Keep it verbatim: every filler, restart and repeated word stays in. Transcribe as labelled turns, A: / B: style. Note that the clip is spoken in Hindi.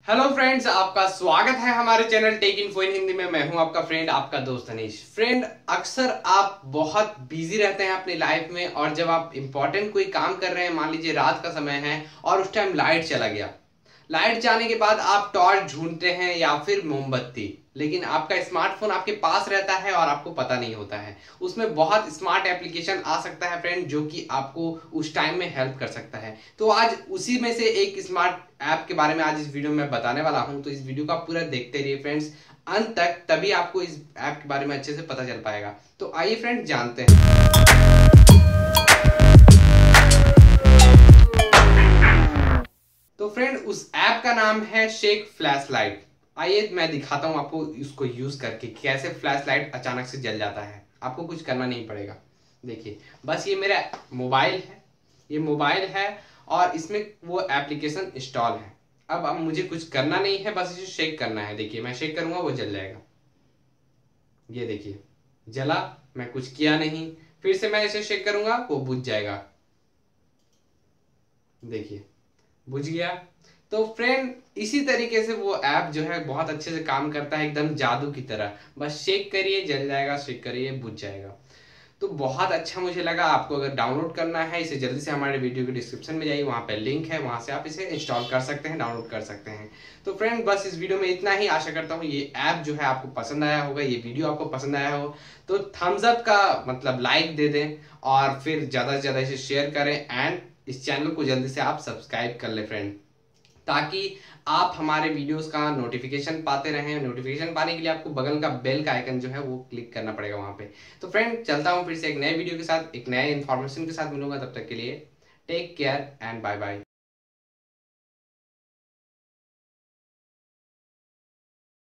A: हेलो फ्रेंड्स, आपका स्वागत है हमारे channel tech info in Hindi में। मैं हूं आपका फ्रेंड, आपका दोस्त अनीश। फ्रेंड, अक्सर आप बहुत बिजी रहते हैं अपनी लाइफ में, और जब आप इंपॉर्टेंट कोई काम कर रहे हैं, मान लीजिए रात का समय है और उस टाइम लाइट चला गया, लाइट जाने के बाद आप टॉर्च ढूंढते हैं या फिर मोमबत्ती, लेकिन आपका स्मार्टफोन आपके पास रहता है और आपको पता नहीं होता है। उसमें बहुत स्मार्ट एप्लीकेशन आ सकता है फ्रेंड, जो कि आपको उस टाइम में हेल्प कर सकता है। तो आज उसी में से एक स्मार्ट ऐप के बारे में आज इस वीडियो में बताने वाला हूं, तो इस वीडियो का पूरा देखते रहिए फ्रेंड्स अंत तक, तभी आपको इस ऐप के बारे में अच्छे से पता चल पाएगा। तो आइए फ्रेंड जानते हैं। तो फ्रेंड, उस ऐप का नाम है शेक फ्लैश लाइट। आइए मैं दिखाता हूं आपको इसको यूज करके कैसे फ्लैश लाइट अचानक से जल जाता है। आपको कुछ करना नहीं पड़ेगा। देखिए, बस ये मेरा मोबाइल है, ये मोबाइल है और इसमें वो एप्लीकेशन इंस्टॉल है। अब अब मुझे कुछ करना नहीं है, बस इसे शेक करना है। देखिए, मैं शेक करूंगा वो जल जाएगा। ये देखिए जला, मैं कुछ किया नहीं। फिर से मैं इसे शेक करूंगा, वो बुझ जाएगा। देखिए बुझ गया। तो फ्रेंड, इसी तरीके से वो ऐप जो है बहुत अच्छे से काम करता है, एकदम जादू की तरह। बस शेक करिए जल जाएगा, शेक करिए बुझ जाएगा। तो बहुत अच्छा मुझे लगा। आपको अगर डाउनलोड करना है इसे, जल्दी से हमारे वीडियो के डिस्क्रिप्शन में जाइए, वहाँ पे लिंक है, वहाँ से आप इसे इंस्टॉल कर सकते हैं, डाउनलोड कर सकते हैं। तो फ्रेंड, बस इस वीडियो में इतना ही। आशा करता हूँ ये ऐप जो है आपको पसंद आया होगा, ये वीडियो आपको पसंद आया हो तो थम्स अप का मतलब लाइक दे दें, और फिर ज़्यादा से ज़्यादा इसे शेयर करें, एंड इस चैनल को जल्दी से आप सब्सक्राइब कर लें फ्रेंड, ताकि आप हमारे वीडियोस का नोटिफिकेशन पाते रहें। नोटिफिकेशन पाने के लिए आपको बगल का बेल का आइकन जो है वो क्लिक करना पड़ेगा वहां पे। तो फ्रेंड, चलता हूं फिर से एक नए वीडियो के साथ, एक नए इन्फॉर्मेशन के साथ मिलूंगा। तब तक के लिए take care and bye bye.